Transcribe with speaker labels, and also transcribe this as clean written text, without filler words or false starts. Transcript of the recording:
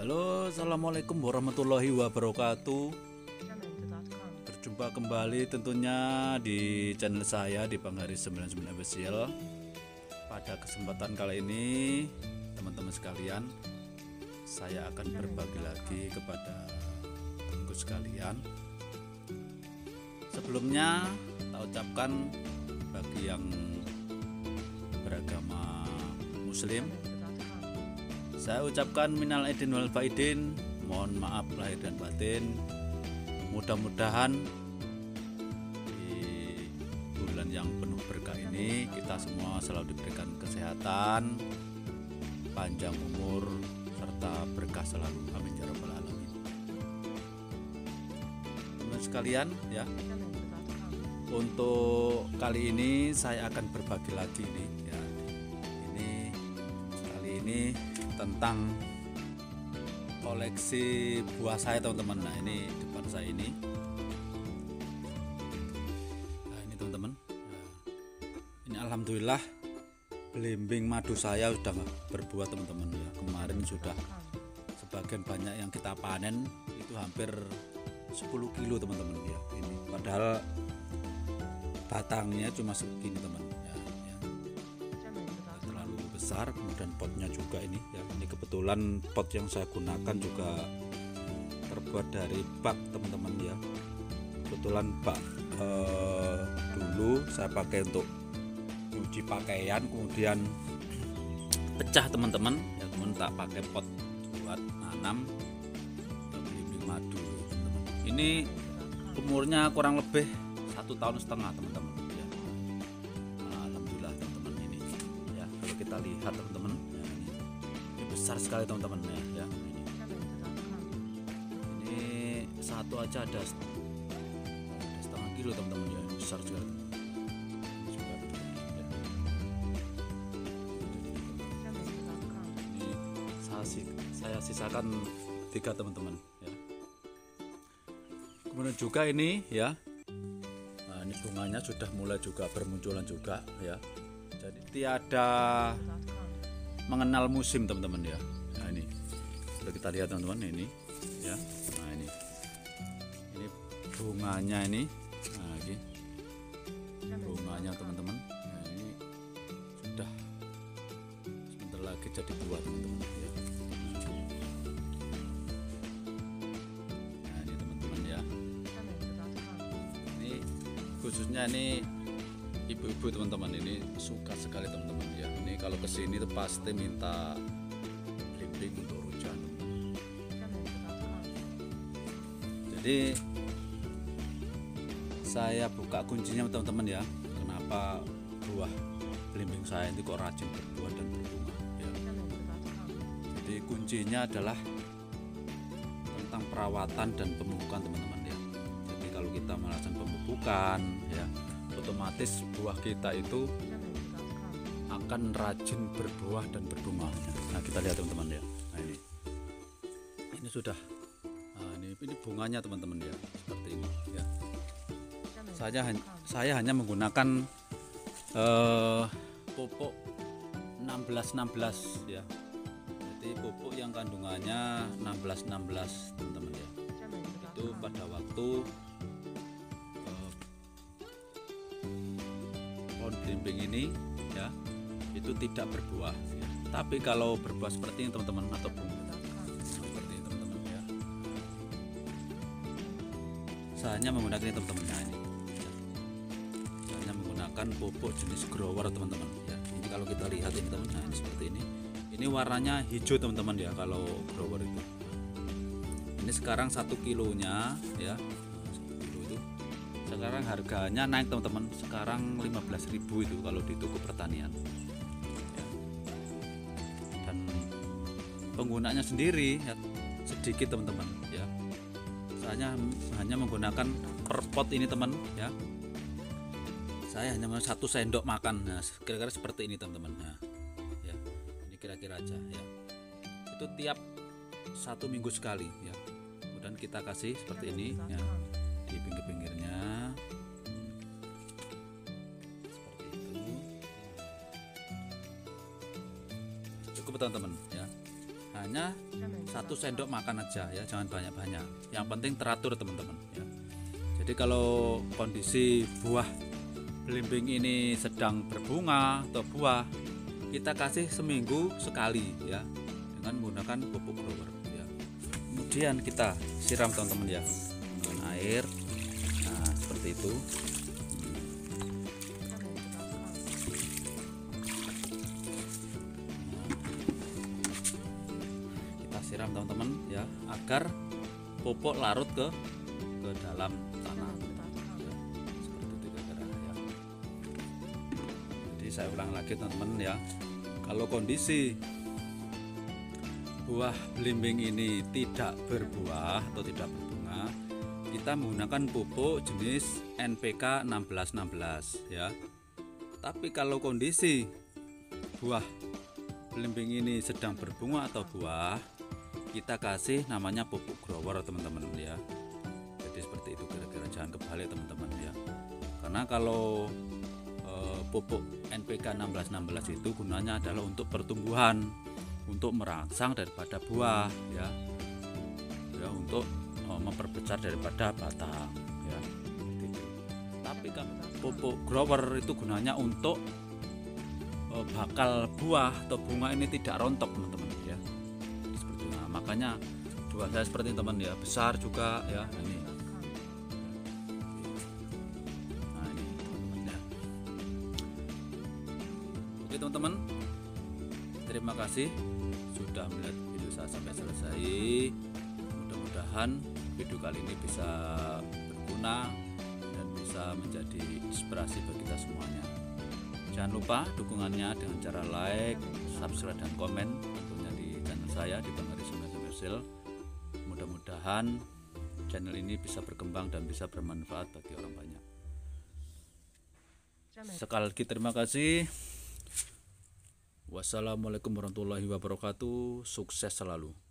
Speaker 1: Halo, assalamualaikum warahmatullahi wabarakatuh. Berjumpa kembali tentunya di channel saya di Panggaris 99 Official. Pada kesempatan kali ini, teman-teman sekalian, saya akan berbagi lagi kepada temanku sekalian. Sebelumnya, tak ucapkan bagi yang beragama Muslim, saya ucapkan minal aidin wal faidin, mohon maaf lahir dan batin. Mudah-mudahan di bulan yang penuh berkah ini kita semua selalu diberikan kesehatan, panjang umur, serta berkah selalu. Amin ya rabbal alamin. Teman sekalian ya, untuk kali ini saya akan berbagi lagi nih ya. Kali ini tentang koleksi buah saya teman-teman. Nah, ini depan saya ini. Nah, ini teman-teman. Nah, ini alhamdulillah belimbing madu saya sudah berbuah teman-teman ya. Kemarin sudah sebagian banyak yang kita panen itu hampir 10 kilo teman-teman ya. Ini padahal batangnya cuma segini teman. Besar, kemudian potnya juga ini ya, ini kebetulan pot yang saya gunakan juga terbuat dari bak teman-teman ya. Kebetulan bak dulu saya pakai untuk nyuci pakaian, kemudian pecah teman-teman ya, kemudian tak pakai pot buat nanam belimbing madu teman-teman. Ini umurnya kurang lebih 1,5 tahun teman-teman. Kita lihat teman-teman ya, ini besar sekali teman-teman ya. Ini satu aja ada setengah kilo teman-teman ya, besar sekali ya. Ini saya sisakan 3 teman-teman ya. Kemudian juga ini ya, nah ini bunganya sudah mulai juga bermunculan juga ya. Jadi tiada mengenal musim teman-teman ya. Nah ini sudah kita lihat teman-teman ini ya. Nah ini bunganya ini. Nah ini bunganya teman-teman. Nah ini sudah sebentar lagi jadi buah teman-teman ya. Nah ini teman-teman ya. Ini khususnya ini ibu-ibu teman-teman, ini suka sekali teman-teman ya. Ini kalau kesini tuh pasti minta belimbing untuk rujak. Jadi saya buka kuncinya teman-teman ya, kenapa buah belimbing saya ini kok rajin berbuah dan berbunga ya. Jadi kuncinya adalah tentang perawatan dan pemupukan teman-teman ya. Jadi kalau kita melakukan pemupukan ya, otomatis buah kita itu akan rajin berbuah dan berbunga. Nah kita lihat teman-teman ya. Nah ini sudah. Nah, ini bunganya teman-teman ya, seperti ini ya. Saya hanya menggunakan pupuk 16-16 ya. Jadi pupuk yang kandungannya 16-16 teman-teman ya. Itu pada waktu pohon belimbing ini ya itu tidak berbuah ya. Tapi kalau berbuah seperti ini teman-teman, atau bunga seperti ini teman-teman ya, saya hanya menggunakan ini teman-teman ya, ini ya. Saya hanya menggunakan pupuk jenis grower teman-teman ya. Ini kalau kita lihat ini teman-teman, nah, ini seperti ini warnanya hijau teman-teman ya kalau grower itu. Ini sekarang 1 kilonya ya, sekarang harganya naik teman-teman, sekarang 15.000 itu kalau di toko pertanian ya. Dan penggunanya sendiri ya, sedikit teman-teman ya. Saya hanya menggunakan per pot ini teman ya, saya hanya 1 sendok makan. Nah kira-kira seperti ini teman-teman. Nah ya, ini kira-kira aja ya, itu tiap 1 minggu sekali ya. Kemudian kita kasih seperti ini ya, di pinggir-pinggirnya seperti itu. Cukup teman-teman ya. hanya 1 sendok makan aja ya, jangan banyak-banyak. Yang penting teratur teman-teman ya. Jadi kalau kondisi buah belimbing ini sedang berbunga atau buah, kita kasih seminggu sekali ya, dengan menggunakan pupuk grower ya. Kemudian kita siram teman-teman ya dengan air. Nah seperti itu. Siram teman-teman ya, agar pupuk larut ke dalam tanah ya. Seperti itu kira-kira ya. Jadi saya ulang lagi teman-teman ya, kalau kondisi buah belimbing ini tidak berbuah atau tidak berbunga, kita menggunakan pupuk jenis NPK 1616 ya. Tapi kalau kondisi buah belimbing ini sedang berbunga atau buah, kita kasih namanya pupuk grower teman-teman ya. Jadi seperti itu kira-kira, jangan kebalik teman-teman ya. Karena kalau pupuk NPK 1616 itu gunanya adalah untuk pertumbuhan, untuk merangsang daripada buah ya, untuk memperbesar daripada batang ya. Tapi kan pupuk grower itu gunanya untuk bakal buah atau bunga ini tidak rontok teman-teman ya. Makanya buah saya seperti ini teman ya, besar juga ya ini. Nah ini teman-teman ya. Oke teman-teman, terima kasih sudah melihat video saya sampai selesai. Mudah-mudahan video kali ini bisa berguna dan bisa menjadi inspirasi bagi kita semuanya. Jangan lupa dukungannya dengan cara like, subscribe dan komen tentunya di channel saya di Bang Haris Komersil. Mudah-mudahan channel ini bisa berkembang dan bisa bermanfaat bagi orang banyak. Sekali lagi terima kasih. Wassalamualaikum warahmatullahi wabarakatuh. Sukses selalu.